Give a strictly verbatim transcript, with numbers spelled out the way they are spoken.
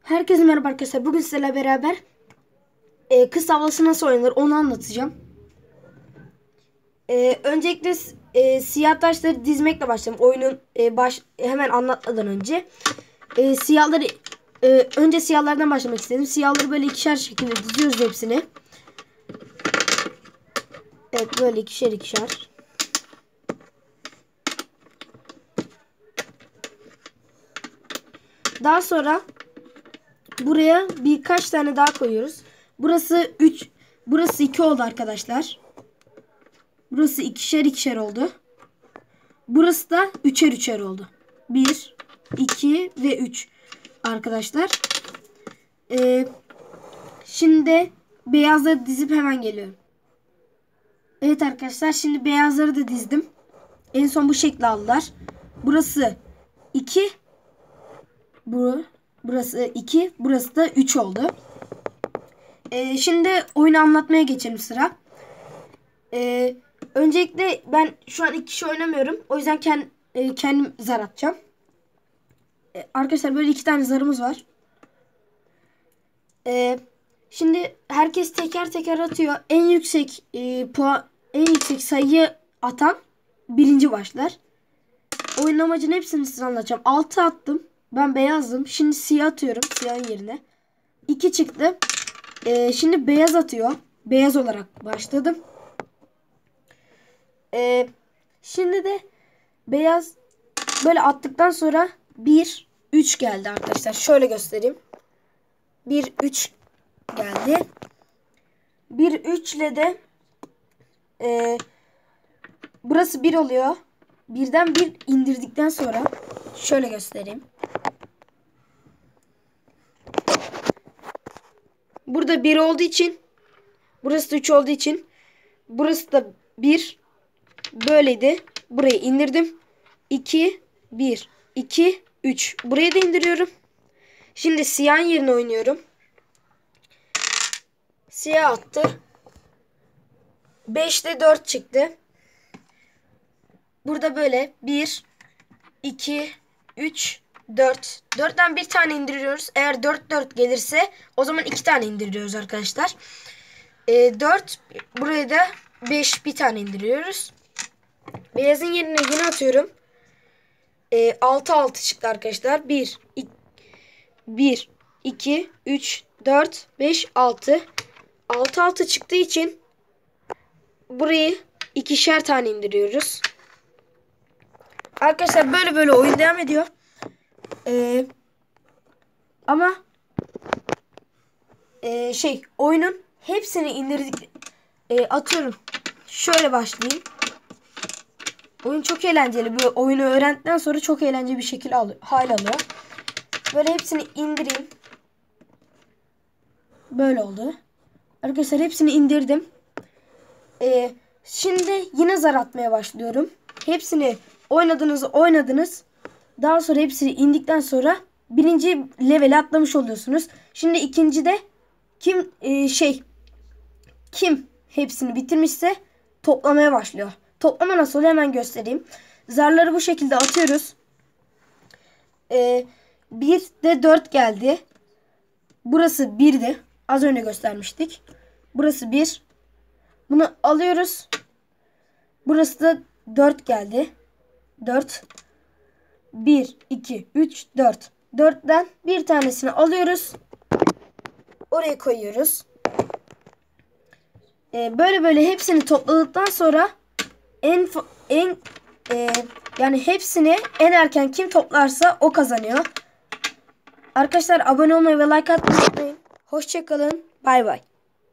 Herkese merhaba arkadaşlar. Bugün sizlerle beraber e, kız tavlası nasıl oynanır onu anlatacağım. E, öncelikle e, siyah taşları dizmekle başlayalım. Oyunun e, baş hemen anlatmadan önce e, siyahları e, önce siyahlardan başlamak istedim. Siyahları böyle ikişer şekilde diziyoruz hepsini. Evet, böyle ikişer ikişer. Daha sonra buraya birkaç tane daha koyuyoruz. Burası üç, burası iki oldu arkadaşlar. Burası ikişer ikişer oldu. Burası da üçer üçer oldu. bir, iki ve üç arkadaşlar. Ee, şimdi beyazları dizip hemen geliyorum. Evet arkadaşlar, şimdi beyazları da dizdim. En son bu şekli aldılar. Burası iki. Bu, burası iki. Burası da üç oldu. Ee, şimdi oyunu anlatmaya geçelim sıra. Ee, öncelikle ben şu an iki kişi oynamıyorum. O yüzden kendim, e, kendim zar atacağım. Ee, arkadaşlar böyle iki tane zarımız var. Ee, şimdi herkes teker teker atıyor. En yüksek e, puan, en yüksek sayıyı atan birinci başlar. Oyun amacının hepsini size anlatacağım. altı attım. Ben beyazdım. Şimdi siyah atıyorum. Siyahın yerine. iki çıktı. Ee, şimdi beyaz atıyor. Beyaz olarak başladım. Ee, şimdi de beyaz böyle attıktan sonra bir, üç geldi arkadaşlar. Şöyle göstereyim. bir, üç geldi. bir, üç ile de e, burası bir oluyor. Birden bir indirdikten sonra şöyle göstereyim. Burada bir olduğu için, burası da üç olduğu için, burası da bir böyleydi. Burayı indirdim. iki, bir, iki, üç. Burayı da indiriyorum. Şimdi siyahın yerine oynuyorum. Siyah attı. beşte dört çıktı. Burada böyle bir, iki, üç, dört. dörtten bir tane indiriyoruz. Eğer dört dört gelirse o zaman iki tane indiriyoruz arkadaşlar. E, dört. Buraya da beş bir tane indiriyoruz. Beyazın yerine yine atıyorum. E, altı altı çıktı arkadaşlar. bir, bir, iki, üç, dört, beş, altı. altı altı çıktığı için burayı ikişer tane indiriyoruz. Arkadaşlar böyle böyle oyun devam ediyor. Ee, ama e, şey oyunun hepsini indirdik. E, atıyorum. Şöyle başlayayım. Oyun çok eğlenceli. Bu oyunu öğrendikten sonra çok eğlenceli bir şekilde alıyor, hal alıyor. Böyle hepsini indireyim. Böyle oldu. Arkadaşlar hepsini indirdim. Ee, şimdi yine zar atmaya başlıyorum. Hepsini oynadınız oynadınız. Daha sonra hepsini indikten sonra birinci level'e atlamış oluyorsunuz. Şimdi ikinci de kim e, şey kim hepsini bitirmişse toplamaya başlıyor. Toplama nasıl oluyor hemen göstereyim. Zarları bu şekilde atıyoruz. Ee, bir de dört geldi. Burası birdi. Az önce göstermiştik. Burası bir. Bunu alıyoruz. Burası da dört geldi. dört. bir, iki, üç, dört. dörtten bir tanesini alıyoruz. Oraya koyuyoruz. Ee, böyle böyle hepsini topladıktan sonra en en e, yani hepsini en erken kim toplarsa o kazanıyor. Arkadaşlar abone olmayı ve like atmayı unutmayın. Hoşça kalın. Bay bay.